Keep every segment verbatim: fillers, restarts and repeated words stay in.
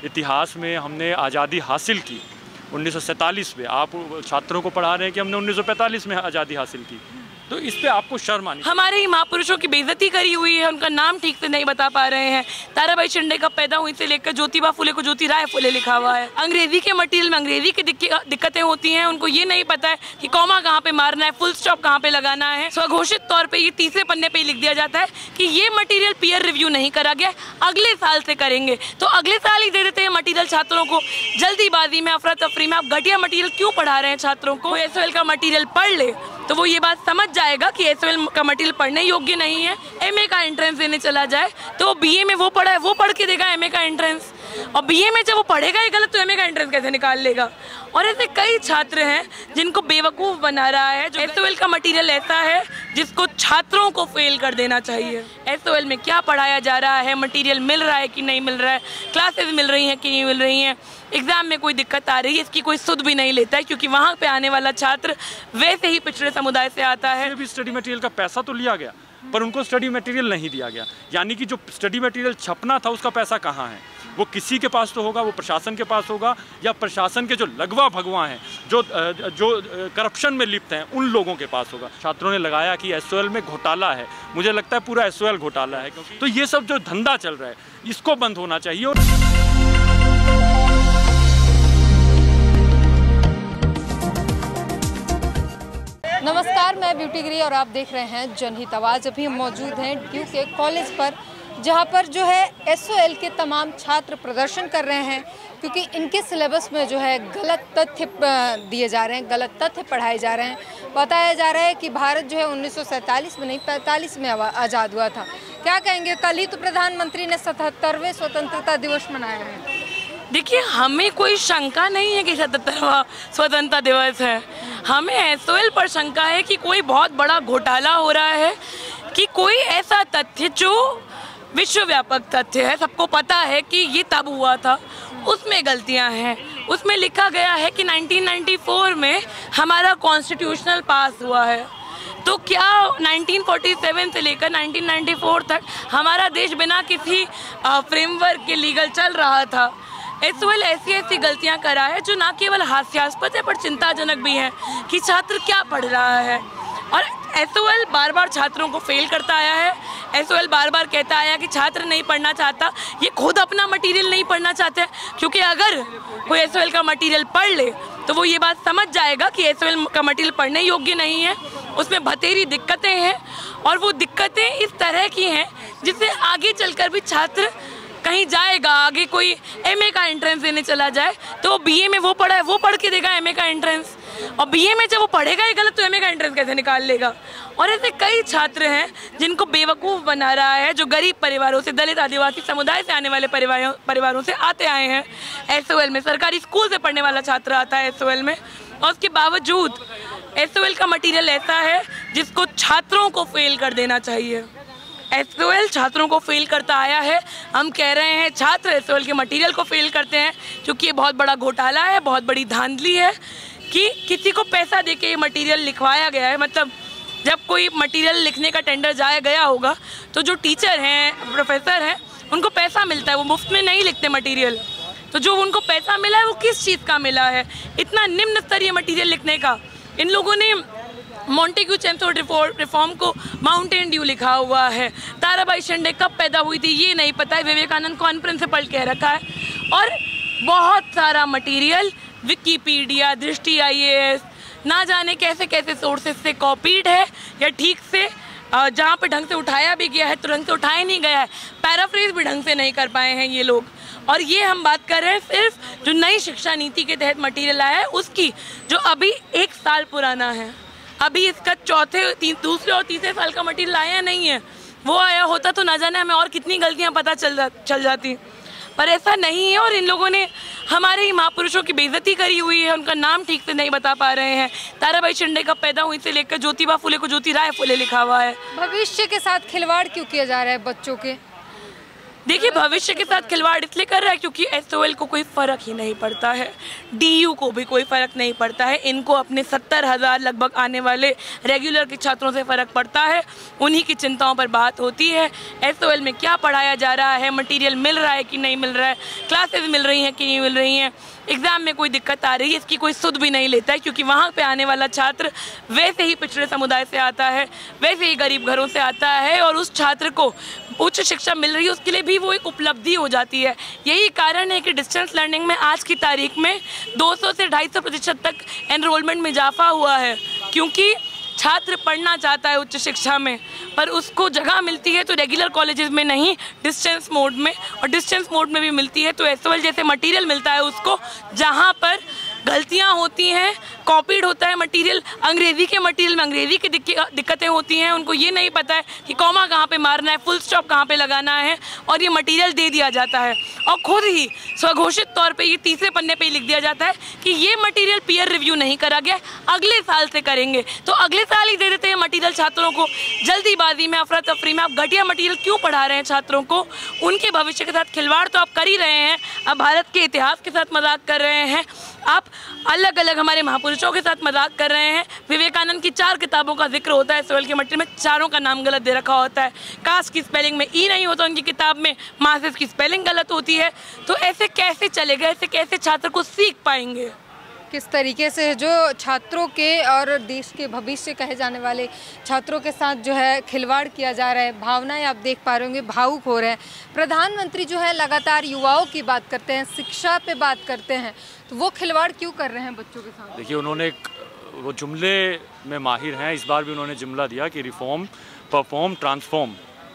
इतिहास में हमने आज़ादी हासिल की उन्नीस सौ सैंतालीस में। आप छात्रों को पढ़ा रहे हैं कि हमने उन्नीस सौ पैंतालीस में आज़ादी हासिल की, तो इस पे आपको शर्म आनी। हमारे ही महापुरुषों की बेइज्जती करी हुई है, उनका नाम ठीक से नहीं बता पा रहे हैं। ताराबाई शिंदे कब पैदा हुई से लेकर ज्योतिबा फुले को ज्योति राय फुले लिखा हुआ है। अंग्रेजी के मटेरियल में अंग्रेजी की दिक्कतें होती हैं, उनको ये नहीं पता है कि कॉमा कहाँ पे मारना है, फुल स्टॉप कहाँ पे लगाना है। स्वघोषित तौर पे ये तीसरे पन्ने पे लिख दिया जाता है कि ये मटेरियल पीयर रिव्यू नहीं करा गया, अगले साल से करेंगे। तो अगले साल ही दे देते हैं मटेरियल छात्रों को। जल्दीबाजी में, अफरा तफरी में आप घटिया मटेरियल क्यों पढ़ा रहे हैं छात्रों को? एस ओ एल का मटेरियल पढ़ ले तो वो ये बात समझ जाएगा कि एस ओ एल का मटेरियल पढ़ने योग्य नहीं है। एमए का एंट्रेंस देने चला जाए तो बीए में वो पढ़ा है वो पढ़ के देगा एमए का एंट्रेंस, और बीए में जब वो पढ़ेगा ही गलत तो एमए का एंट्रेंस कैसे निकाल लेगा? और ऐसे कई छात्र हैं जिनको बेवकूफ़ बना रहा है। जो एस ओ एल का मटेरियल ऐसा है जिसको छात्रों को फेल कर देना चाहिए। एस ओ एल में क्या पढ़ाया जा रहा है, मटेरियल मिल रहा है कि नहीं मिल रहा है, क्लासेस मिल रही हैं कि नहीं मिल रही हैं, एग्जाम में कोई दिक्कत आ रही है, इसकी कोई सुध भी नहीं लेता है, क्योंकि वहाँ पे आने वाला छात्र वैसे ही पिछड़े समुदाय से आता है। भी स्टडी मटेरियल का पैसा तो लिया गया पर उनको स्टडी मटेरियल नहीं दिया गया, यानी कि जो स्टडी मटेरियल छपना था उसका पैसा कहाँ है? वो किसी के पास तो होगा, वो प्रशासन के पास होगा, या प्रशासन के जो लगवा भगवा हैं, जो जो करप्शन में लिप्त हैं, उन लोगों के पास होगा। छात्रों ने लगाया कि एस ओ एल में घोटाला है। मुझे लगता है पूरा एस ओ एल घोटाला है, क्योंकि तो ये सब जो धंधा चल रहा है इसको बंद होना चाहिए। और नमस्कार, मैं ब्यूटी गिरी और आप देख रहे हैं जनहित आवाज़। अभी हम मौजूद हैं ड्यू के कॉलेज पर, जहां पर जो है एस ओ एल के तमाम छात्र प्रदर्शन कर रहे हैं, क्योंकि इनके सिलेबस में जो है गलत तथ्य दिए जा रहे हैं, गलत तथ्य पढ़ाए जा रहे हैं। बताया जा रहा है कि भारत जो है उन्नीस सौ सैंतालीस में नहीं पैंतालीस में आज़ाद हुआ था। क्या कहेंगे? कल ही तो प्रधानमंत्री ने सतहत्तरवें स्वतंत्रता दिवस मनाया है। देखिए, हमें कोई शंका नहीं है कि सतहत्तरवां स्वतंत्रता दिवस है। हमें एस ओ एल पर शंका है कि कोई बहुत बड़ा घोटाला हो रहा है, कि कोई ऐसा तथ्य जो विश्वव्यापक तथ्य है, सबको पता है कि ये तब हुआ था, उसमें गलतियां हैं। उसमें लिखा गया है कि नाइनटीन नाइंटी फोर में हमारा कॉन्स्टिट्यूशनल पास हुआ है। तो क्या नाइनटीन फोर्टी सेवन से लेकर नाइनटीन नाइंटी फोर तक हमारा देश बिना किसी फ्रेमवर्क के लीगल चल रहा था? एस ओ एल ऐसी ऐसी गलतियां करा है जो ना केवल हास्यास्पद है पर चिंताजनक भी है कि छात्र क्या पढ़ रहा है। और एस ओ एल बार बार छात्रों को फेल करता आया है। एस ओ एल बार बार कहता आया कि छात्र नहीं पढ़ना चाहता, ये खुद अपना मटेरियल नहीं पढ़ना चाहते, क्योंकि अगर कोई एस ओ एल का मटेरियल पढ़ ले तो वो ये बात समझ जाएगा कि एस ओ एल का मटेरियल पढ़ने योग्य नहीं है, उसमें भतेरी दिक्कतें हैं, और वो दिक्कतें इस तरह की हैं जिससे आगे चलकर भी छात्र कहीं जाएगा, आगे कोई एमए का एंट्रेंस देने चला जाए तो बीए में वो पढ़ा है वो पढ़ के देगा एमए का एंट्रेंस, और बीए में जब वो पढ़ेगा ही गलत तो एमए का एंट्रेंस कैसे निकाल लेगा? और ऐसे कई छात्र हैं जिनको बेवकूफ़ बना रहा है, जो गरीब परिवारों से, दलित आदिवासी समुदाय से आने वाले परिवारों परिवारों से आते आए हैं एस ओ एल में। सरकारी स्कूल से पढ़ने वाला छात्र आता है एस ओ एल में, और उसके बावजूद एस ओ एल का मटीरियल ऐसा है जिसको छात्रों को फेल कर देना चाहिए। एस ओ एल छात्रों को फेल करता आया है। हम कह रहे हैं छात्र एस ओ एल के मटेरियल को फेल करते हैं, क्योंकि ये बहुत बड़ा घोटाला है, बहुत बड़ी धांधली है कि किसी को पैसा देके ये मटेरियल लिखवाया गया है। मतलब जब कोई मटेरियल लिखने का टेंडर जाया गया होगा तो जो टीचर हैं, प्रोफेसर हैं, उनको पैसा मिलता है, वो मुफ्त में नहीं लिखते मटेरियल। तो जो उनको पैसा मिला है वो किस चीज़ का मिला है? इतना निम्न स्तरीय मटेरियल लिखने का। इन लोगों ने मॉन्टेग्यू चेमस्फोर्ड रिफॉर्म को माउंटेन ड्यू लिखा हुआ है। ताराबाई शिंदे कब पैदा हुई थी ये नहीं पता है, विवेकानंद को अनप्रिंसिपल कह रखा है। और बहुत सारा मटेरियल विकिपीडिया, दृष्टि आई ए एस, ना जाने कैसे कैसे सोर्सेज से कॉपीड है, या ठीक से जहाँ पे ढंग से उठाया भी गया है तो ढंग से उठाया नहीं गया है, पैराफ्रेज भी ढंग से नहीं कर पाए हैं ये लोग। और ये हम बात कर रहे हैं सिर्फ जो नई शिक्षा नीति के तहत मटेरियल आया है उसकी, जो अभी एक साल पुराना है। अभी इसका चौथे ती, दूसरे और तीसरे साल का मटेरियल आया नहीं है। वो आया होता तो ना जाने हमें और कितनी गलतियां पता चल जा चल जाती, पर ऐसा नहीं है। और इन लोगों ने हमारे ही महापुरुषों की बेइज्जती करी हुई है, उनका नाम ठीक से नहीं बता पा रहे हैं। ताराबाई शिंदे कब पैदा हुई से लेकर ज्योतिबा फुले को ज्योति राय फुले लिखा हुआ है। भविष्य के साथ खिलवाड़ क्यों किया जा रहा है बच्चों के? देखिए, भविष्य के साथ खिलवाड़ इसलिए कर रहा है क्योंकि एसओएल को कोई फ़र्क ही नहीं पड़ता है, डीयू को भी कोई फ़र्क नहीं पड़ता है। इनको अपने सत्तर हज़ार लगभग आने वाले रेगुलर के छात्रों से फ़र्क पड़ता है, उन्हीं की चिंताओं पर बात होती है। एसओएल में क्या पढ़ाया जा रहा है, मटेरियल मिल रहा है कि नहीं मिल रहा है, क्लासेस मिल रही हैं कि नहीं मिल रही हैं, एग्ज़ाम में कोई दिक्कत आ रही है, इसकी कोई सुध भी नहीं लेता है क्योंकि वहाँ पे आने वाला छात्र वैसे ही पिछड़े समुदाय से आता है, वैसे ही गरीब घरों से आता है और उस छात्र को उच्च शिक्षा मिल रही है उसके लिए भी वो एक उपलब्धि हो जाती है। यही कारण है कि डिस्टेंस लर्निंग में आज की तारीख में दो सौ से ढाई सौ प्रतिशत तक एनरोलमेंट में इजाफा हुआ है, क्योंकि छात्र पढ़ना चाहता है उच्च शिक्षा में, पर उसको जगह मिलती है तो रेगुलर कॉलेजेस में नहीं, डिस्टेंस मोड में, और डिस्टेंस मोड में भी मिलती है तो एसओएल जैसे मटेरियल मिलता है उसको, जहाँ पर गलतियाँ होती हैं, कॉपीड होता है मटेरियल, अंग्रेज़ी के मटेरियल में अंग्रेज़ी की दिक्कतें होती हैं, उनको ये नहीं पता है कि कॉमा कहाँ पे मारना है, फुल स्टॉप कहाँ पे लगाना है, और ये मटेरियल दे दिया जाता है और खुद ही स्वघोषित तौर पे ये तीसरे पन्ने पे ही लिख दिया जाता है कि ये मटेरियल पीयर रिव्यू नहीं करा गया, अगले साल से करेंगे। तो अगले साल ही दे देते हैं मटेरियल छात्रों को, जल्दीबाजी में, अफरा तफरी में। आप घटिया मटेरियल क्यों पढ़ा रहे हैं छात्रों को? उनके भविष्य के साथ खिलवाड़ तो आप कर ही रहे हैं, अब भारत के इतिहास के साथ मजाक कर रहे हैं, आप अलग अलग हमारे महापुरुषों के साथ मजाक कर रहे हैं। विवेकानंद की चार किताबों का जिक्र होता है एसओएल के मटेरियल में, चारों का नाम गलत दे रखा होता है। कास्ट की स्पेलिंग में ई नहीं होता उनकी किताब में, मासेस की स्पेलिंग गलत होती है। तो ऐसे कैसे चलेगा, ऐसे कैसे छात्र को सीख पाएंगे? किस तरीके से जो छात्रों के और देश के भविष्य कहे जाने वाले छात्रों के साथ जो है खिलवाड़ किया जा रहा है, भावनाएं आप देख पा रहे होंगे, भावुक हो रहे हैं। प्रधानमंत्री जो है लगातार युवाओं की बात करते हैं, शिक्षा पे बात करते हैं, तो वो खिलवाड़ क्यों कर रहे हैं बच्चों के साथ? देखिए, उन्होंने एक वो जुमले में माहिर हैं, इस बार भी उन्होंने जुमला दिया कि रिफॉर्म, परफॉर्म, ट्रांसफॉर्म।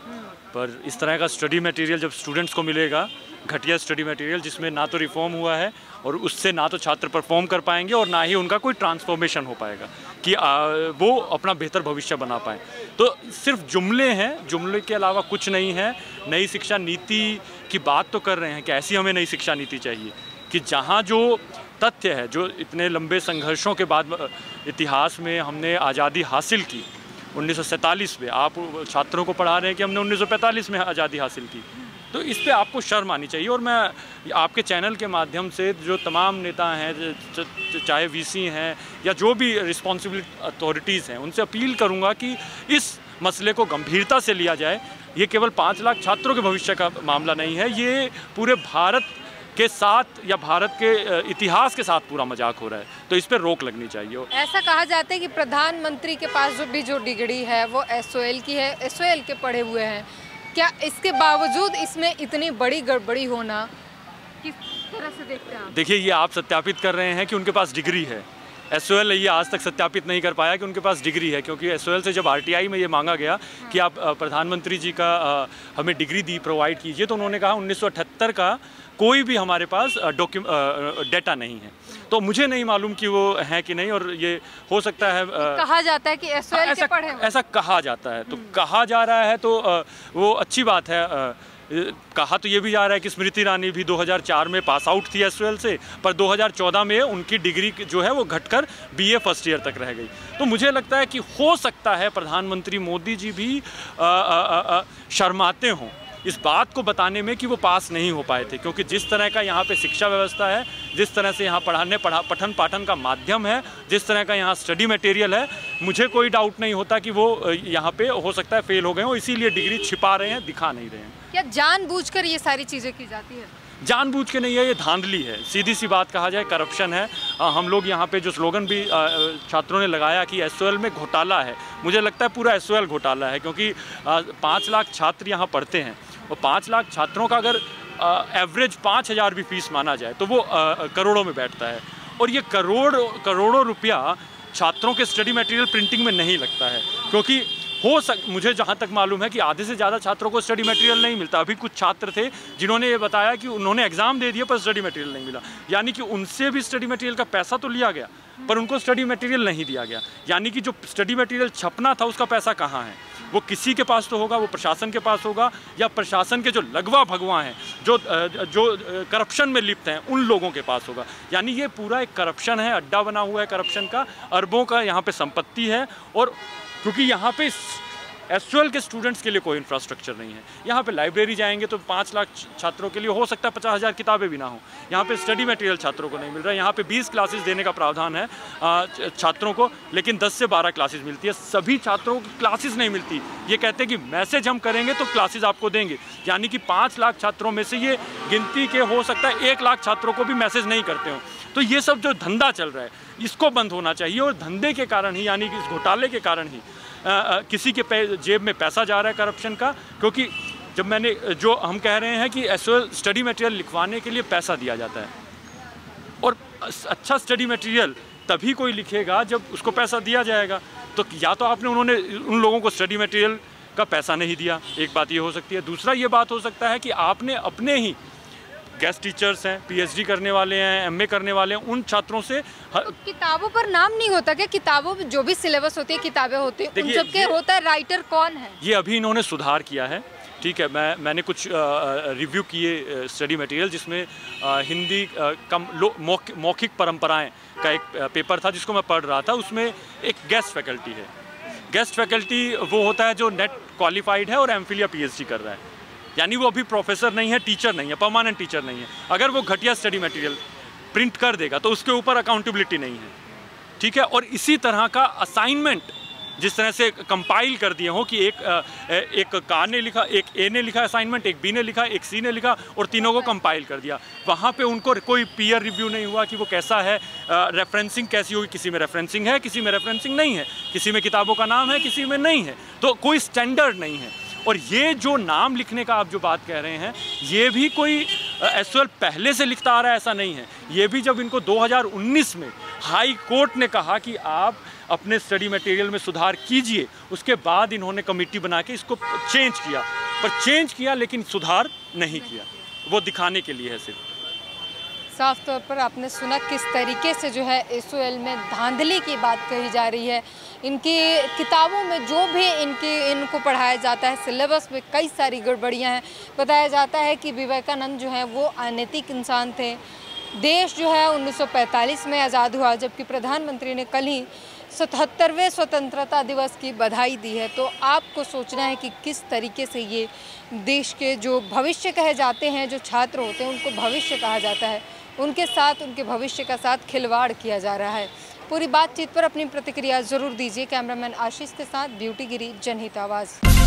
पर इस तरह का स्टडी मटेरियल जब स्टूडेंट्स को मिलेगा, घटिया स्टडी मटेरियल जिसमें ना तो रिफॉर्म हुआ है और उससे ना तो छात्र परफॉर्म कर पाएंगे और ना ही उनका कोई ट्रांसफॉर्मेशन हो पाएगा कि आ, वो अपना बेहतर भविष्य बना पाएँ, तो सिर्फ जुमले हैं, जुमले के अलावा कुछ नहीं है। नई शिक्षा नीति की बात तो कर रहे हैं कि ऐसी हमें नई शिक्षा नीति चाहिए कि जहाँ जो तथ्य है, जो इतने लंबे संघर्षों के बाद इतिहास में हमने आज़ादी हासिल की उन्नीस सौ सैंतालीस में, आप छात्रों को पढ़ा रहे हैं कि हमने उन्नीस सौ पैंतालीस में आज़ादी हासिल की, तो इस पे आपको शर्म आनी चाहिए। और मैं आपके चैनल के माध्यम से जो तमाम नेता हैं, चाहे वीसी हैं या जो भी रिस्पॉन्सिबल अथॉरिटीज़ हैं, उनसे अपील करूंगा कि इस मसले को गंभीरता से लिया जाए। ये केवल पाँच लाख छात्रों के भविष्य का मामला नहीं है, ये पूरे भारत के साथ या भारत के इतिहास के साथ पूरा मजाक हो रहा है, तो इस पर रोक लगनी चाहिए। ऐसा कहा जाता है कि प्रधानमंत्री के पास जो भी जो डिग्री है वो एसओएल की है, एसओएल के पढ़े हुए हैं, क्या इसके बावजूद इसमें इतनी बड़ी गड़बड़ी होना किस तरह से देखते हैं आप? देखिए, ये आप सत्यापित कर रहे हैं कि उनके पास डिग्री है। एसओएल ये आज तक सत्यापित नहीं कर पाया कि उनके पास डिग्री है, क्योंकि एसओएल से जब आरटीआई में ये मांगा गया हाँ। कि आप प्रधानमंत्री जी का हमें डिग्री दी, प्रोवाइड कीजिए, तो उन्होंने कहा उन्नीस सौ अठहत्तर का कोई भी हमारे पास डॉक्यू डेटा नहीं है। तो मुझे नहीं मालूम कि वो है कि नहीं, और ये हो सकता है आ, कहा जाता है कि एसओएल के पढ़े हुए, ऐसा कहा जाता है, तो कहा जा रहा है तो आ, वो अच्छी बात है। आ, कहा तो ये भी जा रहा है कि स्मृति ईरानी भी दो हज़ार चार में पास आउट थी एसओएल से, पर दो हज़ार चौदह में उनकी डिग्री जो है वो घटकर बीए फर्स्ट ईयर तक रह गई। तो मुझे लगता है कि हो सकता है प्रधानमंत्री मोदी जी भी आ, आ, आ, शर्माते हों इस बात को बताने में कि वो पास नहीं हो पाए थे, क्योंकि जिस तरह का यहाँ पे शिक्षा व्यवस्था है, जिस तरह से यहाँ पढ़ाने पढ़ा पठन पाठन का माध्यम है, जिस तरह का यहाँ स्टडी मटेरियल है, मुझे कोई डाउट नहीं होता कि वो यहाँ पे हो सकता है फेल हो गए हो, इसीलिए डिग्री छिपा रहे हैं, दिखा नहीं रहे हैं। क्या जानबूझकर ये सारी चीज़ें की जाती है? जानबूझ के नहीं है, ये धांधली है, सीधी सी बात कहा जाए, करप्शन है। आ, हम लोग यहाँ पे जो स्लोगन भी आ, छात्रों ने लगाया कि एसओएल में घोटाला है, मुझे लगता है पूरा एसओएल घोटाला है, क्योंकि पाँच लाख छात्र यहाँ पढ़ते हैं और पाँच लाख छात्रों का अगर एवरेज पाँच हज़ार भी फीस माना जाए तो वो आ, करोड़ों में बैठता है, और ये करोड़ करोड़ों रुपया छात्रों के स्टडी मटेरियल प्रिंटिंग में नहीं लगता है, क्योंकि हो सक मुझे जहाँ तक मालूम है कि आधे से ज़्यादा छात्रों को स्टडी मटेरियल नहीं मिलता। अभी कुछ छात्र थे जिन्होंने ये बताया कि उन्होंने एग्ज़ाम दे दिया पर स्टडी मटेरियल नहीं मिला, यानी कि उनसे भी स्टडी मटेरियल का पैसा तो लिया गया पर उनको स्टडी मटेरियल नहीं दिया गया, यानी कि जो स्टडी मटेरियल छपना था उसका पैसा कहाँ है? वो किसी के पास तो होगा, वो प्रशासन के पास होगा, या प्रशासन के जो लगवा भगवा हैं, जो जो करप्शन में लिप्त हैं, उन लोगों के पास होगा। यानी ये पूरा एक करप्शन है, अड्डा बना हुआ है करप्शन का, अरबों का यहाँ पे संपत्ति है। और क्योंकि यहाँ पे एसओएल के स्टूडेंट्स के लिए कोई इंफ्रास्ट्रक्चर नहीं है। यहाँ पे लाइब्रेरी जाएंगे तो पाँच लाख छात्रों के लिए हो सकता है पचास हज़ार किताबें भी ना हो। यहाँ पे स्टडी मटेरियल छात्रों को नहीं मिल रहा है। यहाँ पे बीस क्लासेस देने का प्रावधान है छात्रों को, लेकिन दस से बारह क्लासेस मिलती है। सभी छात्रों को क्लासेस नहीं मिलती। ये कहते हैं कि मैसेज हम करेंगे तो क्लासेस आपको देंगे, यानी कि पाँच लाख छात्रों में से ये गिनती के हो सकता है एक लाख छात्रों को भी मैसेज नहीं करते हो। तो ये सब जो धंधा चल रहा है इसको बंद होना चाहिए, और धंधे के कारण ही, यानी कि इस घोटाले के कारण ही आ, आ, किसी के जेब में पैसा जा रहा है करप्शन का। क्योंकि जब मैंने जो हम कह रहे हैं कि एसओएल स्टडी मटेरियल लिखवाने के लिए पैसा दिया जाता है, और अच्छा स्टडी मटेरियल तभी कोई लिखेगा जब उसको पैसा दिया जाएगा। तो या तो आपने उन्होंने उन लोगों को स्टडी मटेरियल का पैसा नहीं दिया, एक बात ये हो सकती है। दूसरा ये बात हो सकता है कि आपने अपने ही गेस्ट टीचर्स हैं, पीएचडी करने वाले हैं, एमए करने वाले हैं, उन छात्रों से तो किताबों पर नाम नहीं होता क्या? किताबों में जो भी सिलेबस होती है, किताबें होती है, उन सबके होता है राइटर कौन है? ये अभी इन्होंने सुधार किया है, ठीक है। मैं मैंने कुछ रिव्यू किए स्टडी मटेरियल, जिसमें आ, हिंदी आ, कम मौख, मौखिक परंपराएं का एक पेपर था जिसको मैं पढ़ रहा था। उसमें एक गेस्ट फैकल्टी है। गेस्ट फैकल्टी वो होता है जो नेट क्वालिफाइड है और एमफिल या पीएचडी कर रहा है, यानी वो अभी प्रोफेसर नहीं है, टीचर नहीं है, परमानेंट टीचर नहीं है। अगर वो घटिया स्टडी मटेरियल प्रिंट कर देगा तो उसके ऊपर अकाउंटेबिलिटी नहीं है, ठीक है। और इसी तरह का असाइनमेंट जिस तरह से कंपाइल कर दिए हो कि एक एक का ने लिखा, एक ए ने लिखा असाइनमेंट, एक बी ने लिखा, एक सी ने लिखा, और तीनों को कंपाइल कर दिया। वहाँ पे उनको कोई पीयर रिव्यू नहीं हुआ कि वो कैसा है, रेफरेंसिंग कैसी होगी। किसी में रेफरेंसिंग है, किसी में रेफरेंसिंग नहीं है, किसी में किताबों का नाम है, किसी में नहीं है। तो कोई स्टैंडर्ड नहीं है। और ये जो नाम लिखने का आप जो बात कह रहे हैं, ये भी कोई एसओएल पहले से लिखता आ रहा है ऐसा नहीं है। ये भी जब इनको दो हज़ार उन्नीस में हाई कोर्ट ने कहा कि आप अपने स्टडी मटेरियल में सुधार कीजिए, उसके बाद इन्होंने कमेटी बना के इसको चेंज किया। पर चेंज किया लेकिन सुधार नहीं किया, वो दिखाने के लिए है सिर्फ। साफ तौर पर आपने सुना किस तरीके से जो है एसओएल में धांधली की बात कही जा रही है। इनकी किताबों में जो भी इनकी इनको पढ़ाया जाता है, सिलेबस में कई सारी गड़बड़ियां हैं। बताया जाता है कि विवेकानंद जो हैं वो अनैतिक इंसान थे। देश जो है उन्नीस सौ पैंतालीस में आज़ाद हुआ, जबकि प्रधानमंत्री ने कल ही सतहत्तरवें स्वतंत्रता दिवस की बधाई दी है। तो आपको सोचना है कि किस तरीके से ये देश के जो भविष्य कहे जाते हैं, जो छात्र होते हैं उनको भविष्य कहा जाता है, उनके साथ, उनके भविष्य का साथ खिलवाड़ किया जा रहा है। पूरी बातचीत पर अपनी प्रतिक्रिया ज़रूर दीजिए। कैमरामैन आशीष के साथ ब्यूटी गिरी, जनहित आवाज़।